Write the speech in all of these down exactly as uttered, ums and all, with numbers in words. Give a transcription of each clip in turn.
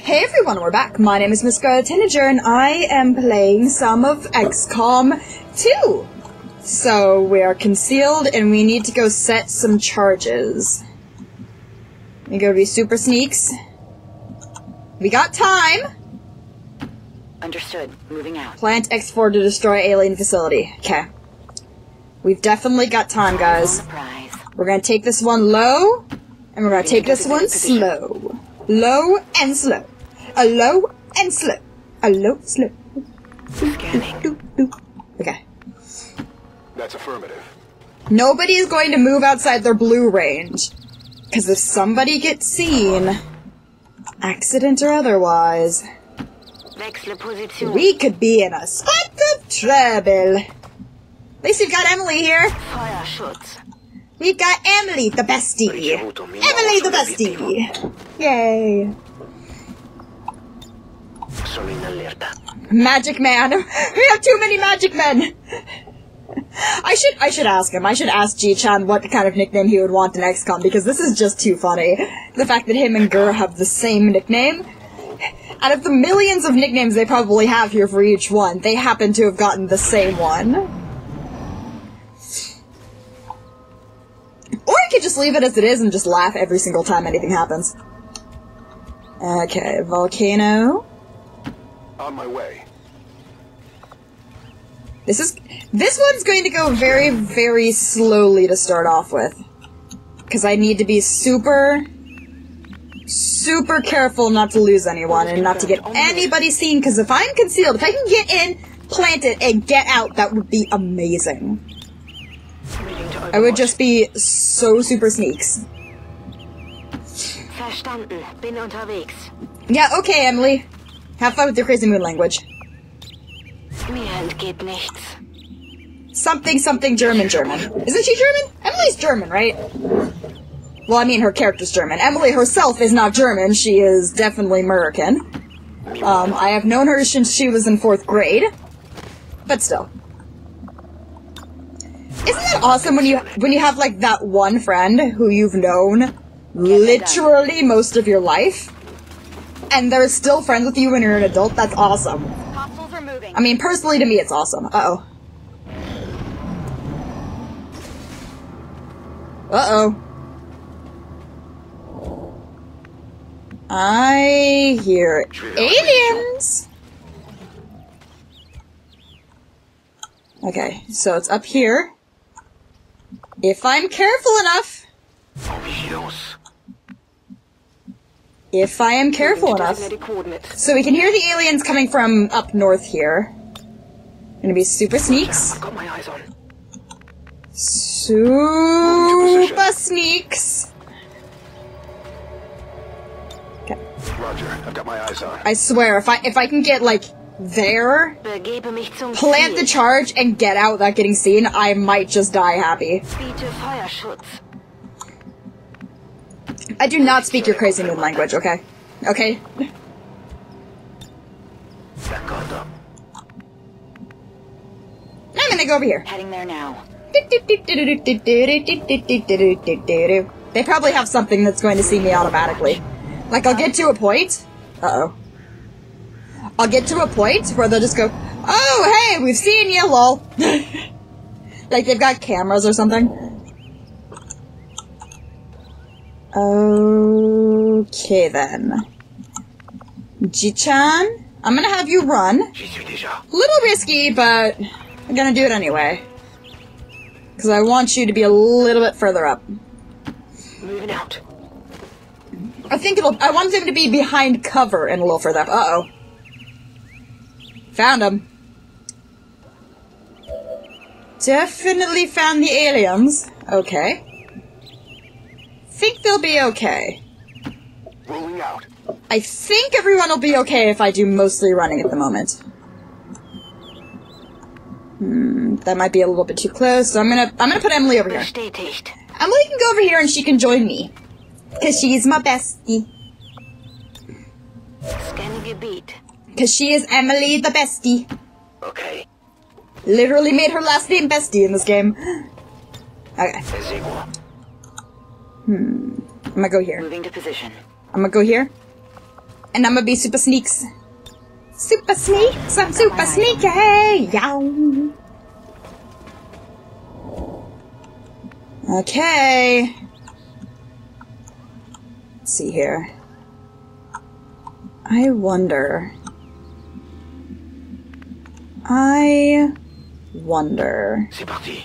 Hey everyone, we're back. My name is Miss Scarlet Tanager, and I am playing some of X COM two. So, we are concealed, and we need to go set some charges. We go to be super sneaks. We got time! Understood. Moving out. Plant X four to destroy alien facility. Okay. We've definitely got time, guys. We're gonna take this one low, and we're gonna take this one slow. Low and slow. A low and slow. A low, slow. Scanning. Okay. That's affirmative. Nobody is going to move outside their blue range. Because if somebody gets seen, accident or otherwise, we could be in a spot of trouble. At least we've got Emily here. We've got Emily, the bestie. Emily, the bestie. Yay. Magic man. We have too many magic men. I should I should ask him. I should ask G-chan what kind of nickname he would want in X COM, because this is just too funny. The fact that him and Gur have the same nickname. Out of the millions of nicknames they probably have here for each one, they happen to have gotten the same one. Or I could just leave it as it is and just laugh every single time anything happens. Okay, volcano. On my way. This is- this one's going to go very, very slowly to start off with. Because I need to be super, super careful not to lose anyone and not to get anybody seen, because if I'm concealed, if I can get in, plant it, and get out, that would be amazing. I would just be so super sneaks. Verstanden. Bin unterwegs. Yeah, okay, Emily. Have fun with your crazy moon language. Mir entgeht nichts. Something, something German, German. Isn't she German? Emily's German, right? Well, I mean, her character's German. Emily herself is not German. She is definitely American. Um, I have known her since she was in fourth grade. But still. Isn't that awesome when you when you have, like, that one friend who you've known literally most of your life? And they're still friends with you when you're an adult? That's awesome. Hostiles are moving. I mean, personally, to me, it's awesome. Uh-oh. Uh-oh. I hear aliens! Okay, so it's up here. If I'm careful enough... If I am careful enough. So we can hear the aliens coming from up north here. Gonna be super sneaks. Got my eyes on. Super sneaks. Okay. Roger, I've got my eyes on. I swear, if I if I can get like there, Begebe mich zum plant the Ziel. charge and get out without getting seen, I might just die happy. Biete Feuerschutz. I do not speak your crazy moon language, okay? Okay? I'm gonna go over here. Heading there now. They probably have something that's going to see me automatically. Like, I'll get to a point... Uh-oh. I'll get to a point where they'll just go, oh, hey, we've seen you, lol. Like they've got cameras or something. Okay, then. Ji-chan, I'm gonna have you run. Little risky, but I'm gonna do it anyway. Because I want you to be a little bit further up. Moving out. I think it'll- I want him to be behind cover and a little further up. Uh-oh. Found him. Definitely found the aliens. Okay. Think they'll be okay. Rolling out. I think everyone will be okay if I do mostly running at the moment. Hmm, that might be a little bit too close, so I'm gonna I'm gonna put Emily over here. Bestätigt. Emily can go over here and she can join me. Cause she's my bestie. Scanning Gebiet. Cause she is Emily the bestie. Okay. Literally made her last name bestie in this game. Okay. Hmm. I'm gonna go here. Moving to position. I'm gonna go here. And I'm gonna be super sneaks. Super sneaks, I'm super sneaky! Yow! Okay. Let's see here. I wonder. I wonder. C'est parti.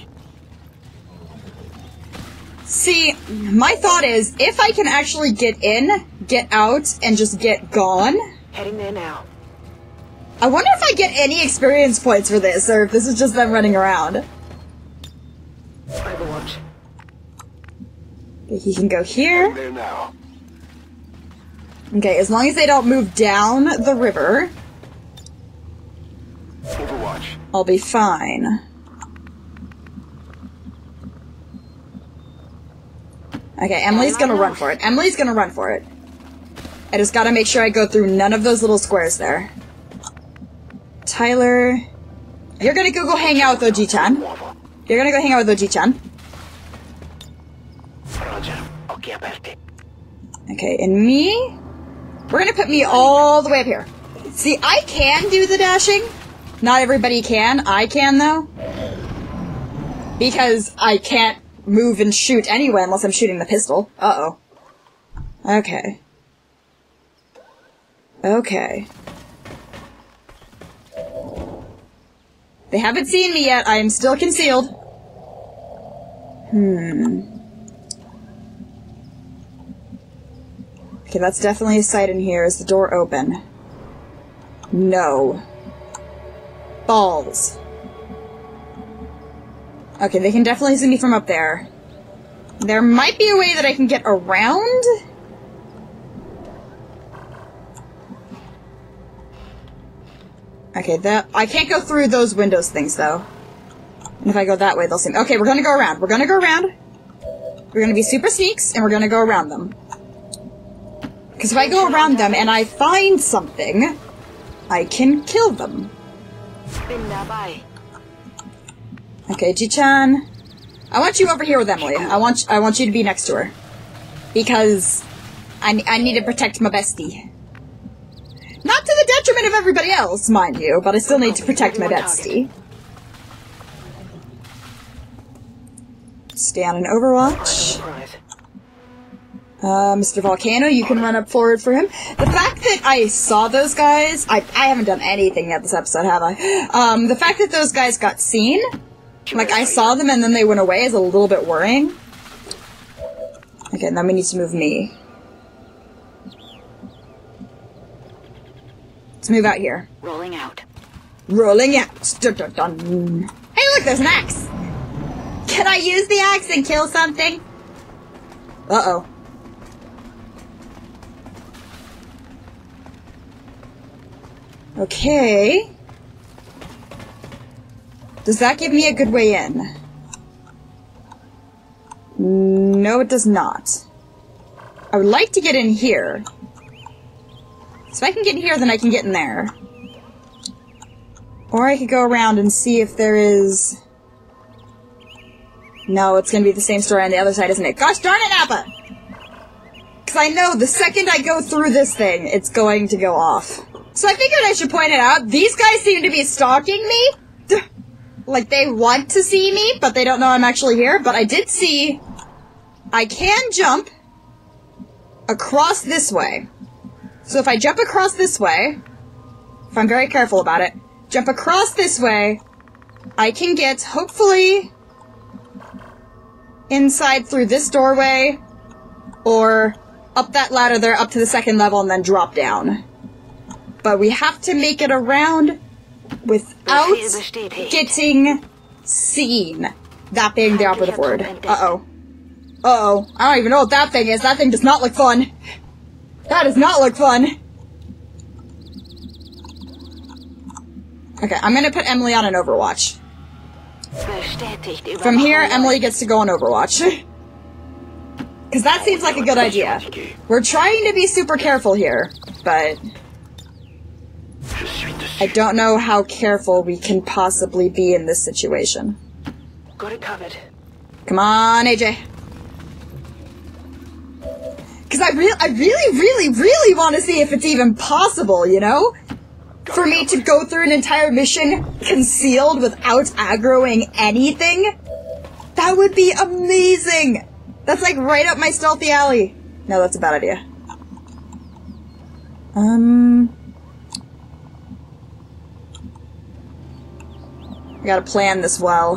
See, my thought is, if I can actually get in, get out, and just get gone, Heading there now. I wonder if I get any experience points for this, or if this is just them running around. Overwatch. Okay, he can go here. There now. Okay, as long as they don't move down the river, Overwatch. I'll be fine. Okay, Emily's gonna run for it. Emily's gonna run for it. I just gotta make sure I go through none of those little squares there. Tyler, you're gonna go go hang out with O G-chan. You're gonna go hang out with O G-chan. Roger. Okay, aperte. Okay, and me? We're gonna put me all the way up here. See, I can do the dashing. Not everybody can. I can, though. Because I can't move and shoot anyway unless I'm shooting the pistol. Uh-oh. Okay. Okay. They haven't seen me yet. I am still concealed. Hmm. Okay, that's definitely a sight in here. Is the door open? No. Balls. Okay, they can definitely see me from up there. There might be a way that I can get around? Okay, that I can't go through those windows things, though. And if I go that way, they'll see me. Okay, we're gonna go around. We're gonna go around. We're gonna be super sneaks, and we're gonna go around them. Because if I go around them and I find something, I can kill them. Bin dabei. Okay, Ji-chan. I want you over here with Emily. I want I want you to be next to her. Because I, I need to protect my bestie. Not to the detriment of everybody else, mind you, but I still need to protect my bestie. Stay on an Overwatch. Surprise. Uh, Mister Volcano, you can run up forward for him. The fact that I saw those guys, I, I haven't done anything yet this episode, have I? Um, the fact that those guys got seen, like I saw them and then they went away, is a little bit worrying. Okay, then we need to move me. Let's move out here. Rolling out. Rolling out. Dun, dun, dun. Hey, look, there's an axe. Can I use the axe and kill something? Uh-oh. Okay. Does that give me a good way in? No, it does not. I would like to get in here. So if I can get in here, then I can get in there. Or I could go around and see if there is... No, it's gonna be the same story on the other side, isn't it? Gosh darn it, Nappa! Because I know the second I go through this thing, it's going to go off. So I figured I should point it out. These guys seem to be stalking me. Like, they want to see me, but they don't know I'm actually here. But I did see... I can jump across this way. So if I jump across this way, if I'm very careful about it, jump across this way, I can get, hopefully, inside through this doorway, or up that ladder there, up to the second level, and then drop down. But we have to make it around without getting seen. That being the operative word. Uh-oh. Uh-oh. I don't even know what that thing is. That thing does not look fun. That does not look fun. Okay, I'm gonna put Emily on an Overwatch. From here, Emily gets to go on Overwatch. Because that seems like a good idea. We're trying to be super careful here, but... I don't know how careful we can possibly be in this situation. Got it covered. Come on, A J. Because I, re I really, really, really want to see if it's even possible, you know? For me to go through an entire mission concealed without aggroing anything? That would be amazing! That's like right up my stealthy alley. No, that's a bad idea. Um... I gotta plan this well.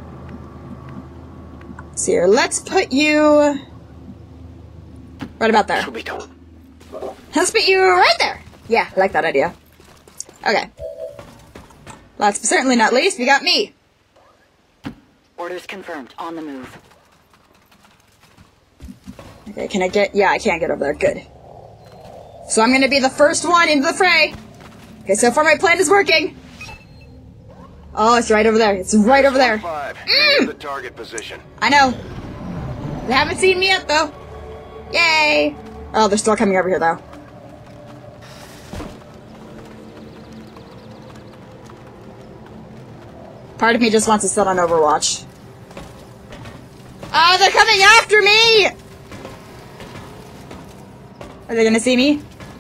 Let's see here. Let's put you... right about there. Let's put you right there! Yeah, I like that idea. Okay. Last but certainly not least, we got me. Orders confirmed. On the move. Okay, can I get... yeah, I can't get over there. Good. So I'm gonna be the first one into the fray. Okay, so far my plan is working. Oh, it's right over there. It's right over there. Five. Mm. The target position. I know. They haven't seen me yet, though. Yay! Oh, they're still coming over here, though. Part of me just wants to sit on Overwatch. Oh, they're coming after me! Are they gonna see me?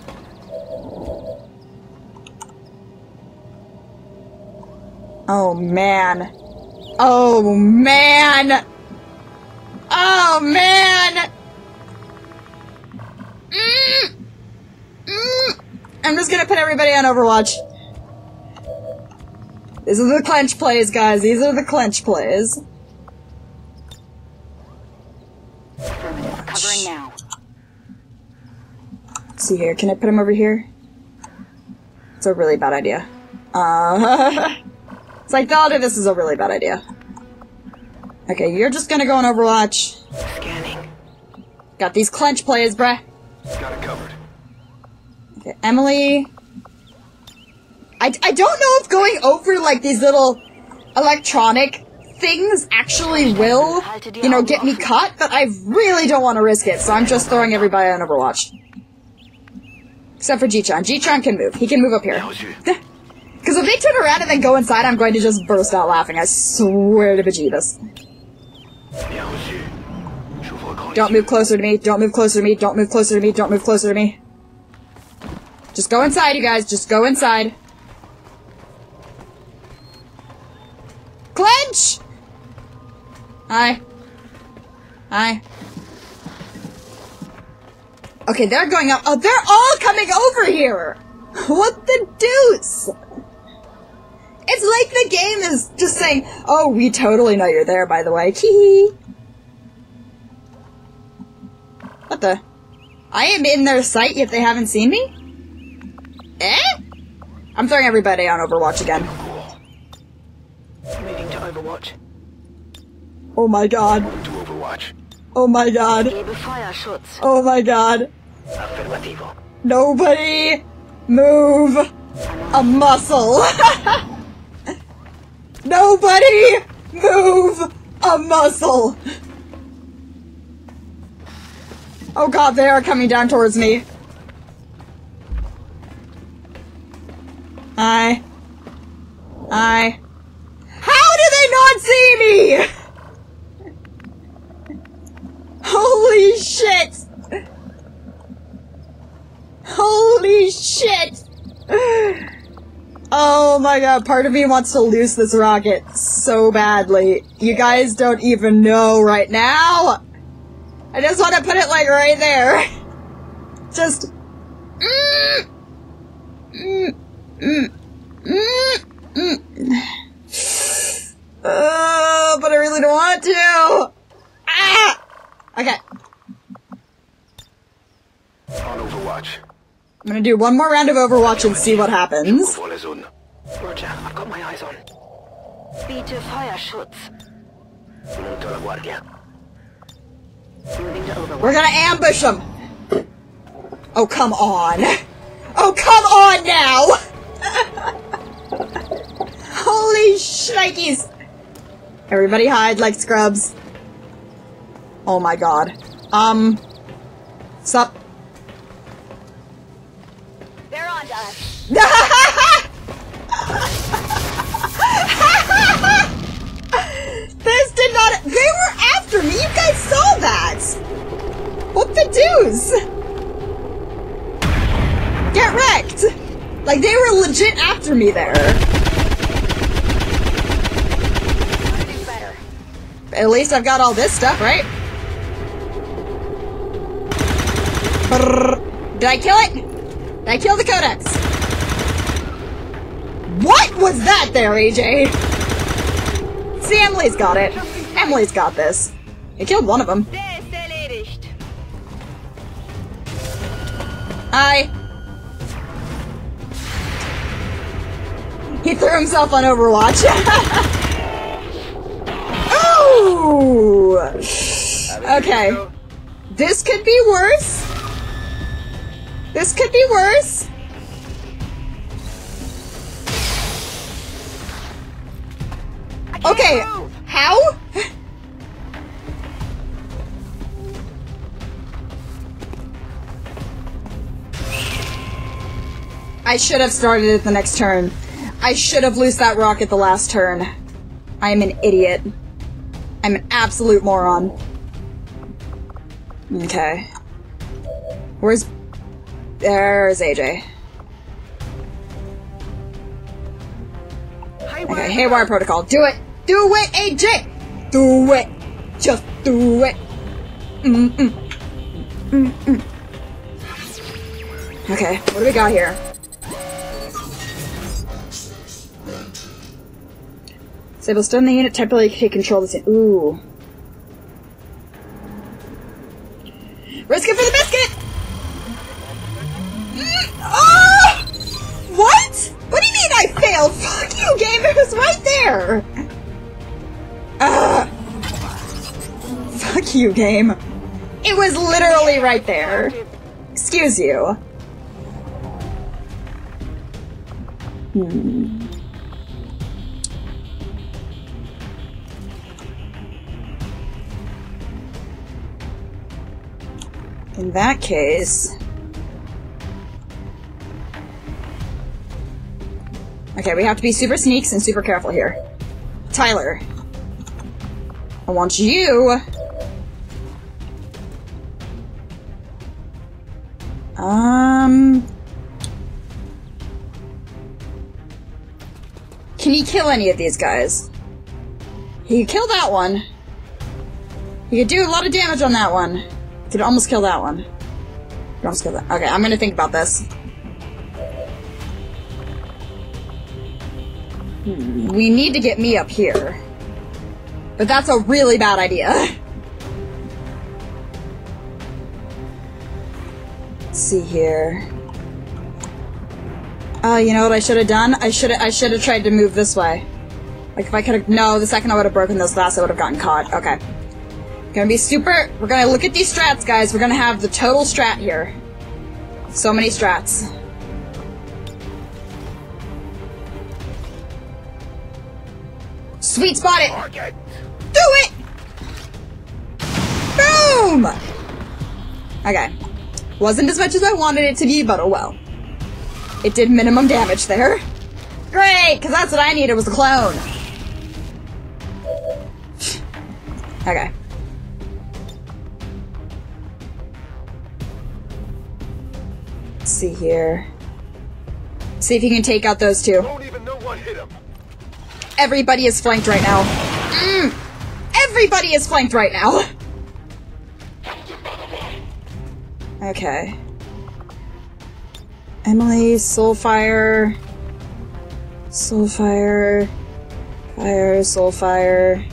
Oh, man. Oh, man! Oh, man! Mm. Mm. I'm just gonna put everybody on Overwatch. These are the clench plays, guys. These are the clench plays. Affirmative. Covering now. Let's see here. Can I put him over here? It's a really bad idea. Uh, it's like, Valda, this is a really bad idea. Okay, you're just gonna go on Overwatch. Scanning. Got these clench plays, bruh. Got it covered. Okay, Emily. I, I don't know if going over, like, these little electronic things actually will, you know, get me caught, but I really don't want to risk it, so I'm just throwing everybody on Overwatch. Except for G-Tron. G-Tron can move. He can move up here. Because if they turn around and then go inside, I'm going to just burst out laughing. I swear to bejeebus. Don't move closer to me. Don't move closer to me. Don't move closer to me. Don't move closer to me. Just go inside, you guys. Just go inside. Clench! Hi. Hi. Okay, they're going up. Oh, they're all coming over here! What the deuce? It's like the game is just saying, oh, we totally know you're there, by the way. Hee What the? I am in their sight, yet they haven't seen me? Eh? I'm throwing everybody on Overwatch again. Moving to Overwatch. Oh my god. To Overwatch. Oh my god. Gebe Feuerschutz. Oh my god. Affirmativo. Nobody move a muscle. Nobody move a muscle. Oh god, they are coming down towards me. Hi. Hi. How do they not see me? Holy shit! Holy shit! Oh my god, part of me wants to loose this rocket so badly. You guys don't even know right now! I just want to put it like right there. Just... Mm, mm, mm, mm, mm. Uh, but I really don't want to! Ah! Okay. On Overwatch. I'm gonna do one more round of Overwatch and see what happens. Roger, I've got my eyes on. Bitte Feuerschutz. Monto la guardia. Moving to Overwatch. We're gonna ambush them! Oh, come on! Oh, come on now! Holy shnikes! Everybody hide like scrubs. Oh my god. Um... Sup? They're on to us. This did not- They were after me! You guys saw that! What the deuce? Get wrecked! Like, they were legit after me there. Better. At least I've got all this stuff, right? Brrr. Did I kill it? Did I kill the Codex? What was that there, A J? See, Emily's got it. Emily's got this. I killed one of them. Der ist erledigt. Hi. He threw himself on Overwatch. Ooh! Okay. This could be worse. This could be worse. Okay, how? I should have started it the next turn. I should have loosed that rocket the last turn. I am an idiot. I'm an absolute moron. Okay. Where's... There's A J. Okay, Haywire Protocol. Do it! Do it, A J! Do it! Just do it! Mm-mm. Mm-mm. Okay, what do we got here? Disable stun the unit, temporarily take control of the... Ooh. Risk it for the biscuit! Mm, oh! What? What do you mean I failed? Fuck you, game! It was right there! Ugh. Fuck you, game. It was literally right there. Excuse you. Hmm. In that case... Okay, we have to be super sneaks and super careful here. Tyler. I want you... Um... Can he kill any of these guys? He could kill that one. He could do a lot of damage on that one. Could almost kill that one. Could almost kill that. Okay, I'm gonna think about this. Hmm, we need to get me up here. But that's a really bad idea. Let's see here. Oh, you know what I should have done? I should have I should have tried to move this way. Like if I could have no, the second I would have broken those glass I would have gotten caught. Okay. Gonna be super we're gonna look at these strats, guys. We're gonna have the total strat here. So many strats. Sweet spot it! Do it! Boom! Okay. Wasn't as much as I wanted it to be, but oh well. It did minimum damage there. Great! Because that's what I needed was a clone. Okay. Let's see here. See if you can take out those two. Don't even know what hit him. Everybody is flanked right now. Mm. Everybody is flanked right now. Okay. Emily, Soulfire. Soulfire. Fire, Soulfire.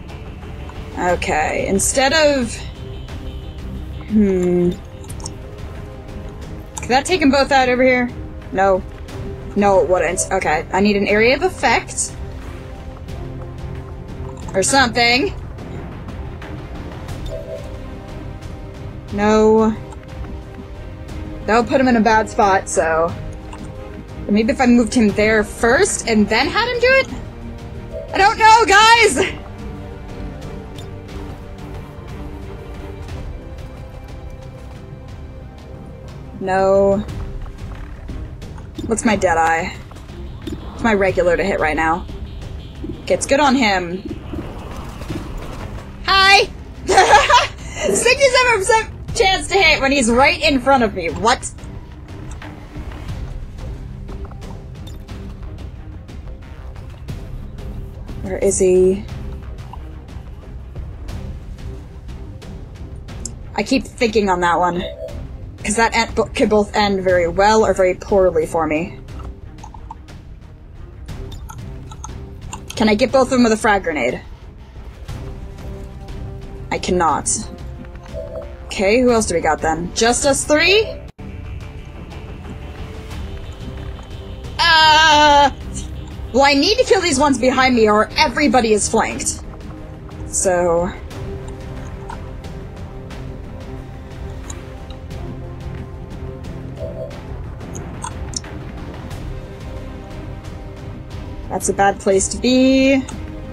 Okay, instead of... Hmm... Could that take them both out over here? No. No, it wouldn't. Okay, I need an area of effect. Or something. No. That would put him in a bad spot, so... Maybe if I moved him there first and then had him do it? I don't know, guys! No. What's my Deadeye? It's my regular to hit right now. Okay, it's good on him. Hi! sixty-seven percent chance to hit when he's right in front of me. What? Where is he? I keep thinking on that one. Because that end could both end very well or very poorly for me. Can I get both of them with a frag grenade? I cannot. Okay, who else do we got then? Just us three? Uh, well, I need to kill these ones behind me or everybody is flanked. So... that's a bad place to be.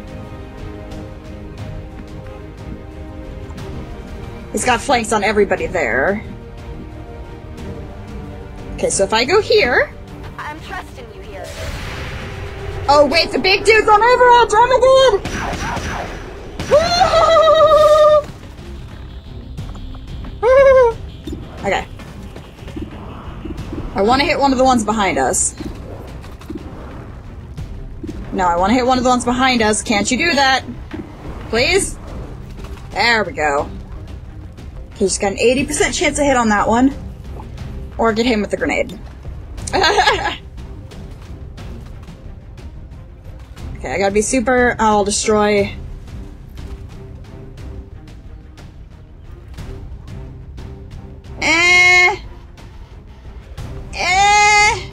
He's got flanks on everybody there. Okay, so if I go here... I'm trusting you here. oh wait, the big dude's on Overwatch! Oh my god! Okay. I want to hit one of the ones behind us. No, I want to hit one of the ones behind us. Can't you do that? Please? There we go. Okay, just got an eighty percent chance to hit on that one. Or get him with the grenade. Okay, I gotta be super... I'll destroy... Eh... Eh...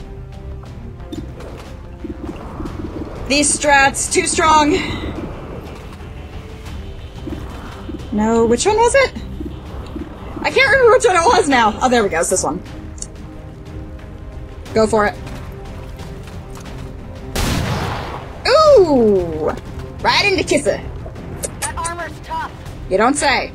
These strats, too strong. No, which one was it? I can't remember which one it was now. Oh, there we go, it's this one. Go for it. Ooh! Right into Kissa. That armor's tough. You don't say.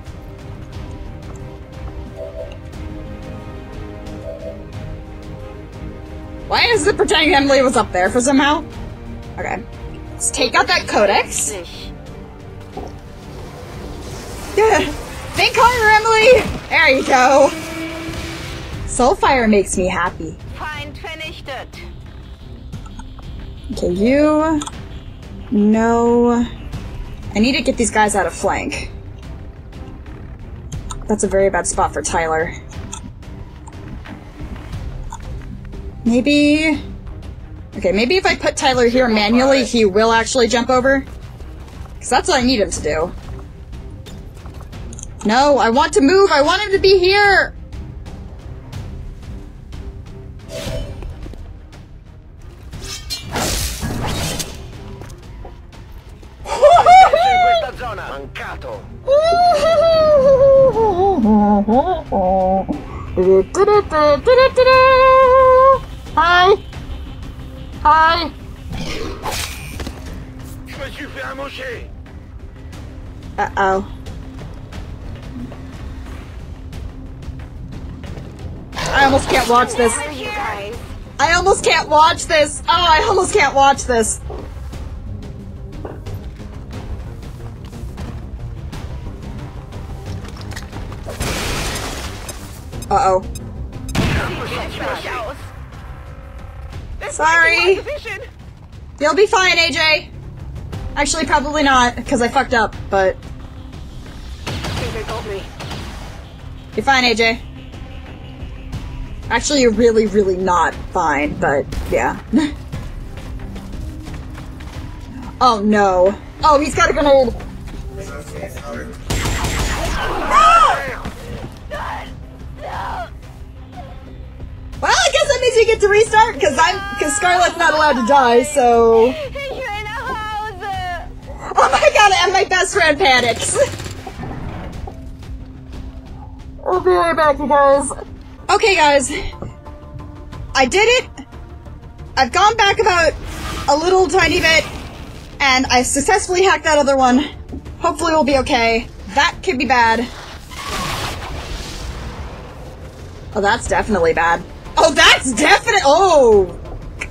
Why is it pretending Emily was up there for somehow? Okay. Let's take out that codex. Think harder, Emily! There you go. Soulfire makes me happy. Feind vernichtet. Okay, you... No... I need to get these guys out of flank. That's a very bad spot for Tyler. Maybe... Okay, maybe if I put Tyler here manually, he will actually jump over. Because that's what I need him to do. No, I want to move! I want him to be here! Mancato. Hi! Hi! Je me suis fait amocher. Uh-oh. I almost can't watch this. Are you guys? I almost can't watch this. Oh, I almost can't watch this. Uh-oh. Sorry. You'll be fine, A J. Actually, probably not, because I fucked up, but... I think they told me. You're fine, A J. Actually, you're really, really not fine, but yeah. Oh no. Oh, he's got a grenade! Well, I guess that means we get to restart, because I'm, because Scarlet's not allowed to die, so... Oh my god, and my best friend panics! I'll be right back, you guys. Okay, guys. I did it. I've gone back about a little tiny bit, and I successfully hacked that other one. Hopefully we'll be okay. That could be bad. Oh, that's definitely bad. Oh, that's definite- oh!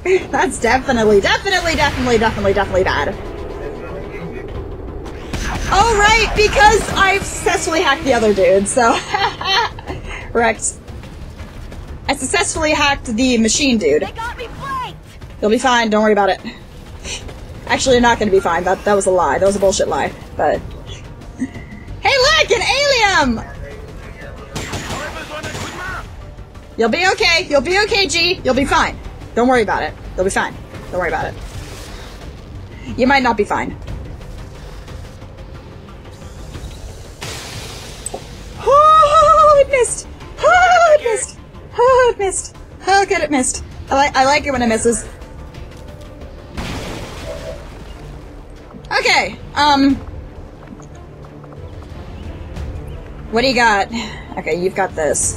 That's definitely, definitely, definitely, definitely, definitely bad. Oh, right, because I've successfully hacked the other dude, so... Wrecked. I successfully hacked the machine dude. They got me flanked! You'll be fine, don't worry about it. Actually, you're not gonna be fine. That that was a lie. That was a bullshit lie. But... Hey, look! An alien! You'll be okay. You'll be okay, G. You'll be fine. Don't worry about it. You'll be fine. Don't worry about it. You might not be fine. Oh, it missed! Oh, it missed! Oh, it missed! Oh, good, it missed. I like I like it when it misses. Okay, um... what do you got? Okay, you've got this.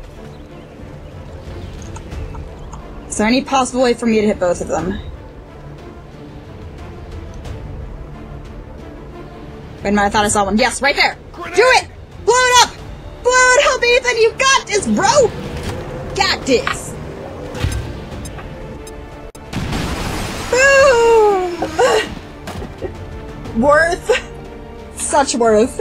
Is there any possible way for me to hit both of them? Wait a minute, I thought I saw one. Yes, right there! Do it! Blow it up! Blow it up, Ethan! You got this, bro! Got this! Boom! Worth. Such worth.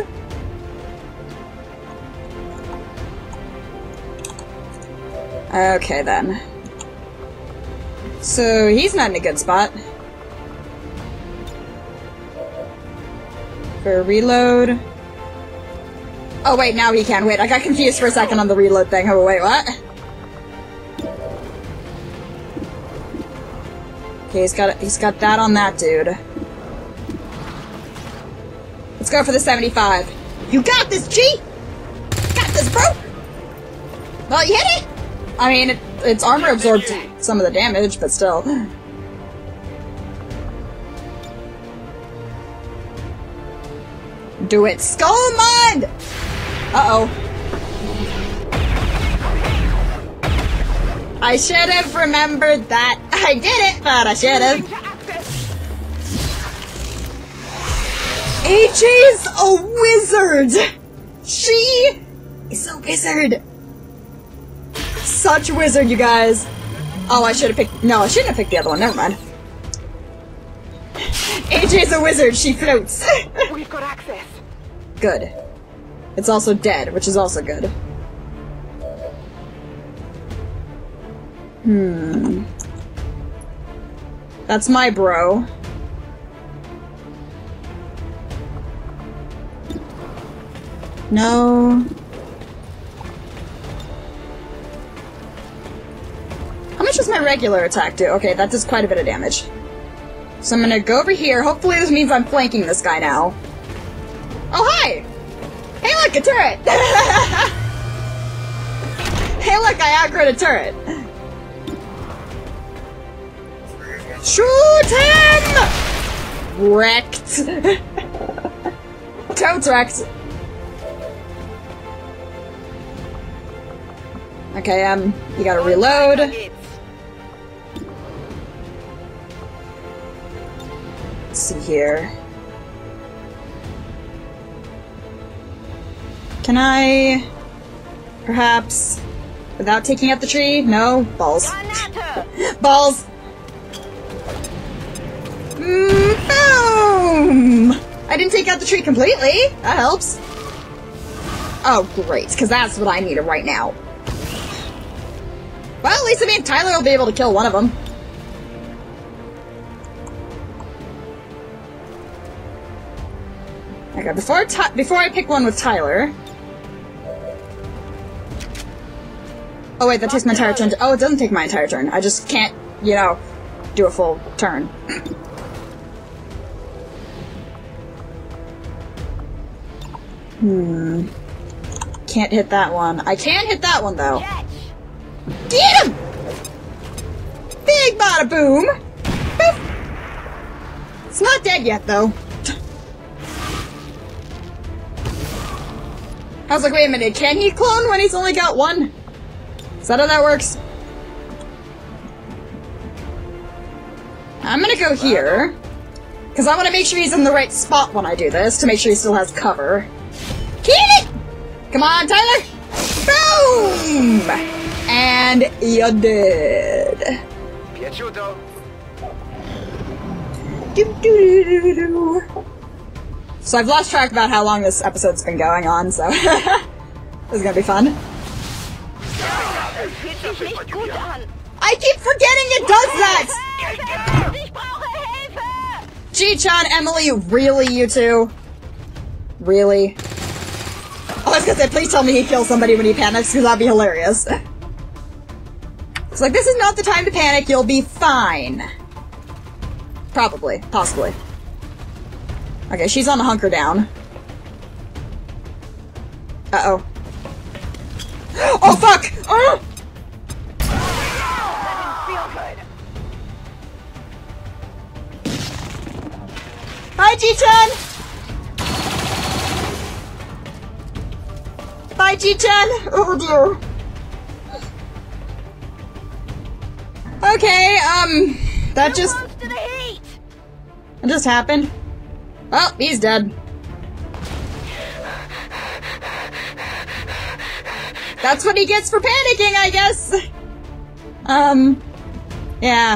Okay, then. So, he's not in a good spot. For a reload. Oh, wait, now he can. Wait, I got confused for a second on the reload thing. Oh, wait, what? Okay, he's got he's got that on that dude. Let's go for the seventy-five. You got this, G! Got this, bro! Well, you hit it! I mean, it, its armor absorbed some of the damage, but still. Do it, Skull Mind! Uh-oh. I should have remembered that. I did it, but I should have. A J's a wizard! She is a wizard! Such a wizard, you guys. Oh, I should have picked... No, I shouldn't have picked the other one. Never mind. A J's a wizard. She floats. We've got access. Good. It's also dead, which is also good. Hmm. That's my bro. No. How much does my regular attack do? Okay, that does quite a bit of damage. So I'm gonna go over here. Hopefully this means I'm flanking this guy now. Oh, hi! Hey, look, a turret! Hey, look, I outgrew a turret. Shoot him! Wrecked. Totes wrecked. Okay, um, you gotta reload. Let's see here. Can I... perhaps... without taking out the tree? No? Balls. Balls! Mm, boom! I didn't take out the tree completely. That helps. Oh, great, because that's what I needed right now. Well, at least I mean Tyler will be able to kill one of them. Okay, before Ty before I pick one with Tyler... Oh wait, that takes my entire turn. To oh, it doesn't take my entire turn. I just can't, you know, do a full turn. Hmm. Can't hit that one. I can hit that one though. Get him! Big bada boom! Boop. It's not dead yet though. I was like, wait a minute, can he clone when he's only got one? Is that how that works? I'm gonna go here. Because I want to make sure he's in the right spot when I do this, to make sure he still has cover. Get it! Come on, Tyler! Boom! And you're dead. Piaciuto? Do, do, do, do, do. So I've lost track about how long this episode's been going on, so this is gonna be fun. Fühlt sich nicht gut an. I keep forgetting it does that! Ich brauche Hilfe! G-chan, Emily, really, you two? Really? Oh, I was gonna say, please tell me he kills somebody when he panics, because that'd be hilarious. It's like, this is not the time to panic, you'll be fine. Probably. Possibly. Okay, she's on a hunker down. Uh-oh. Oh, fuck! Oh! Hi, G-chan! Bye, G-chan! Oh, dear. Okay, um... That just... It just happened. Oh, he's dead. That's what he gets for panicking, I guess! Um... Yeah.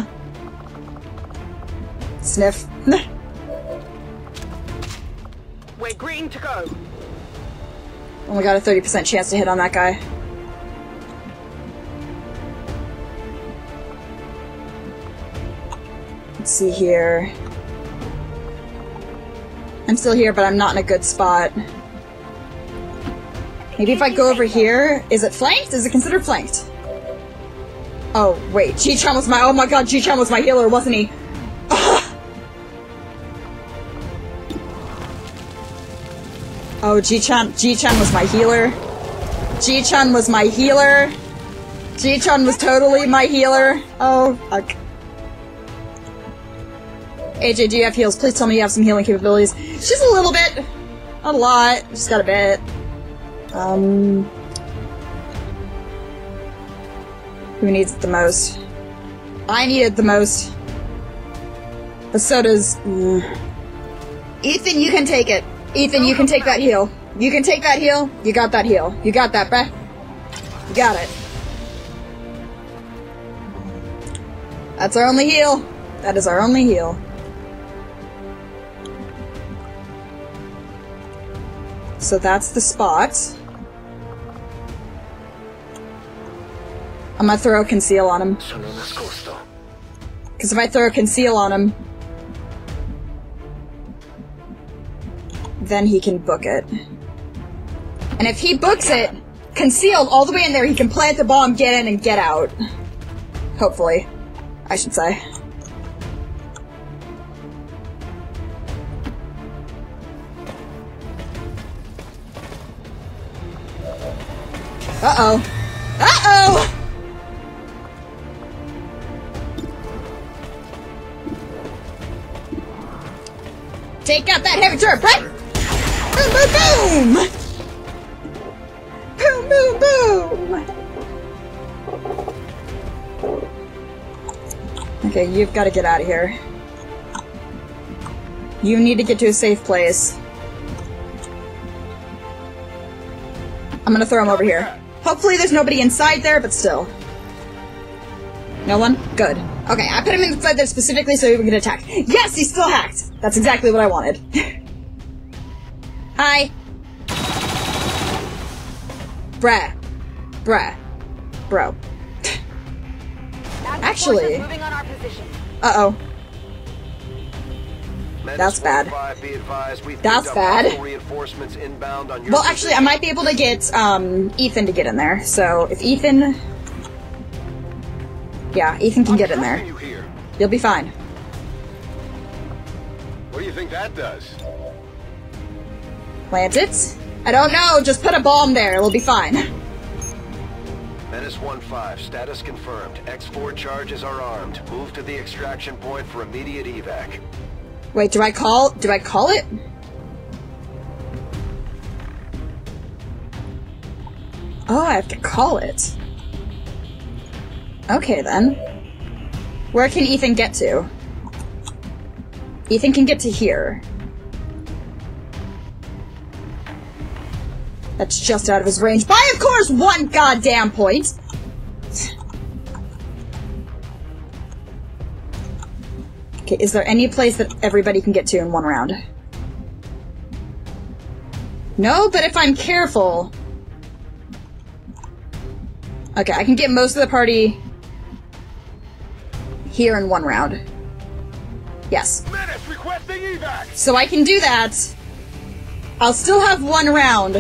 Sniff. We're green to go. Only got a thirty percent chance to hit on that guy. Let's see here. I'm still here, but I'm not in a good spot. Maybe if I go over here... Is it flanked? Is it considered flanked? Oh, wait. G-chan was my... Oh my god, G-chan was my healer, wasn't he? Oh, G-chan... G-chan was my healer. G-chan was my healer. G-chan was totally my healer. Oh, fuck. A J, do you have heals? Please tell me you have some healing capabilities. Just a little bit. Not a lot. Just got a bit. Um... Who needs it the most? I need it the most. But so does... Mm. Ethan, you can take it. Ethan, you can take that heal. You can take that heal. You got that heal. You got that, bruh. You got it. That's our only heal. That is our only heal. So that's the spot. I'm gonna throw a conceal on him. Because if I throw a conceal on him, then he can book it. And if he books it, concealed all the way in there, he can plant the bomb, get in, and get out. Hopefully. I should say. Uh-oh. Uh-oh! Take out that heavy turret, right? Boom, boom, boom! Boom, boom, boom! Okay, you've got to get out of here. You need to get to a safe place. I'm gonna throw him over here. Hopefully there's nobody inside there, but still. No one? Good. Okay, I put him inside there specifically so he can attack. Yes, he's still hacked! That's exactly what I wanted. Hi. Bruh. Bruh. Bro. Actually... Uh-oh. That's bad. That's bad. Well, actually, I might be able to get um, Ethan to get in there. So, if Ethan... Yeah, Ethan can get in there. You'll be fine. What do you think that does? Plant it? I don't know, just put a bomb there, it'll be fine. Menace one five, status confirmed. X four charges are armed. Move to the extraction point for immediate evac. Wait, do I call... do I call it? Oh, I have to call it. Okay, then. Where can Ethan get to? Ethan can get to here. That's just out of his range. By, of course, one goddamn point! Okay, is there any place that everybody can get to in one round? No, but if I'm careful... Okay, I can get most of the party here in one round. Yes. Menace requesting evac! So I can do that. I'll still have one round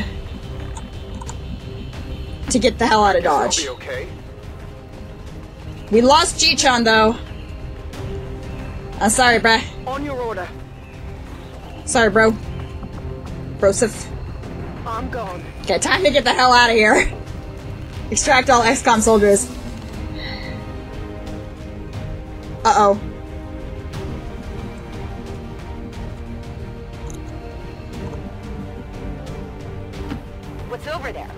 to get the hell out of Dodge. I'll be okay. We lost G-chan, though. I'm sorry, bruh. On your order. Sorry, bro. Broseph. I'm gone. Okay, time to get the hell out of here. Extract all X COM soldiers. Uh-oh. What's over there?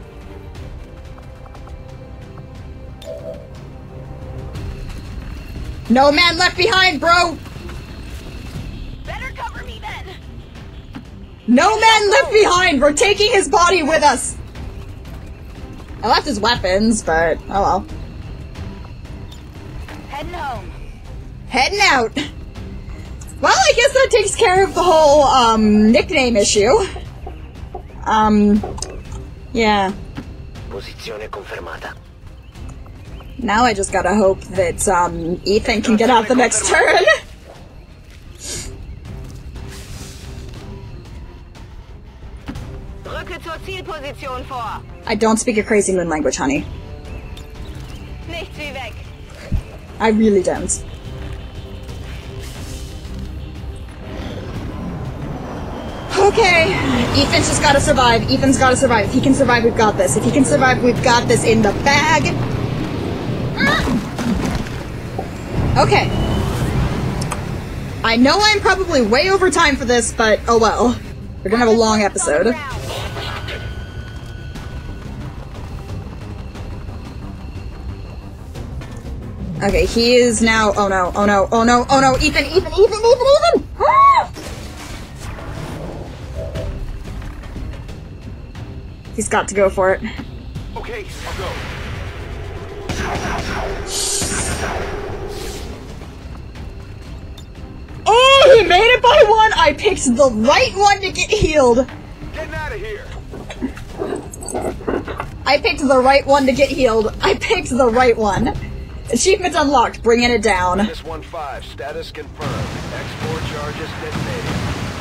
No man left behind, bro! Better cover me then. No man left behind! We're taking his body with us! I left his weapons, but oh well. Heading home. Heading out! Well, I guess that takes care of the whole, um, nickname issue. Um, yeah. Posizione confermata. Now I just gotta hope that, um, Ethan can get out the next turn. Rücke zur Zielposition vor. I don't speak a crazy moon language, honey. Nichts wie weg. I really don't. Okay, Ethan's just gotta survive. Ethan's gotta survive. If he can survive, we've got this. If he can survive, we've got this in the bag. Okay. I know I'm probably way over time for this, but oh well. We're gonna have a long episode. Okay, he is now. Oh no, oh no, oh no, oh no, Ethan, Ethan, Ethan, Ethan, Ethan! Ah! He's got to go for it. Okay, I'll go. Oh, he made it by one! I picked the right one to get healed. Getting out of here. I picked the right one to get healed. I picked the right one. Achievement unlocked, bringing it down. This one five, status confirmed. X four charges detonated.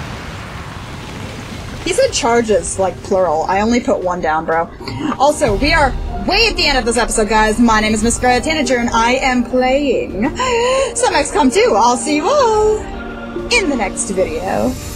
He said charges, like plural. I only put one down, bro. Also, we are way at the end of this episode, guys. My name is Miss Greta Tanager, and I am playing some X COM two. I'll see you all in the next video.